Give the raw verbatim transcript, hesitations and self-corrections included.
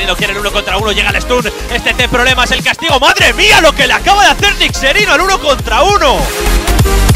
Nixerino quiere el uno contra uno, llega el stun. Este T problemas, el castigo. ¡Madre mía lo que le acaba de hacer Nixerino al uno contra uno!